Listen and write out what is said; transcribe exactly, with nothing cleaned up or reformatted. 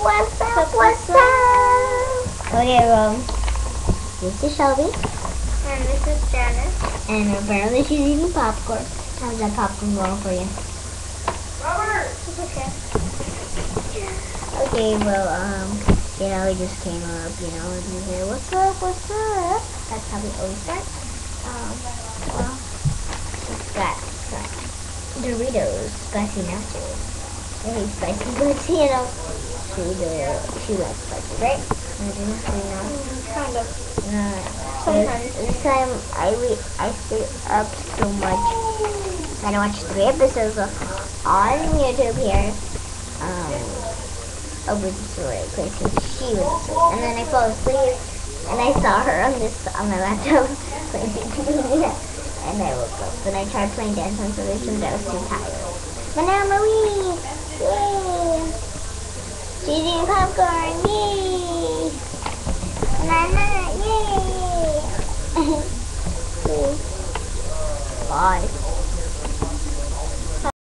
What's up? What's up? Okay, well, this is Shelby. And this is Janus. And apparently she's eating popcorn. How's that popcorn going for you? Robert! It's okay. Okay, well, um, you know, we just came up, you know, and we say, what's up, what's up? That's how we always start. Um, well, she's got some Doritos, spicy nachos. I hate spicy, but, you know, she, do, she likes spicy, right? I do, you know. Kind of. Uh, Sometimes. This time, I re I stay up so much. I watched three episodes of, on YouTube here. Um, over the story place and she was asleep. And then I fell asleep and I saw her on this on my laptop playing video. And I woke up and I tried playing Dance on Solutions, I was too tired. But now I'm awake! Yay! She's eating popcorn, yay! Nana, yay! Bye.